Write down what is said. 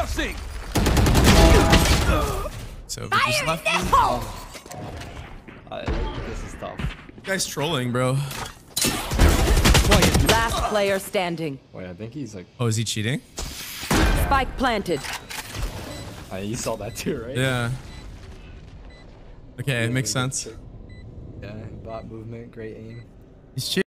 Collapsing. Sova just left me. This is tough. You guys trolling, bro. Last player standing. Wait, I think he's like. Oh, is he cheating? Spike planted. You saw that too, right? Yeah. Okay, it makes sense. Yeah, bot movement, great aim. He's cheating.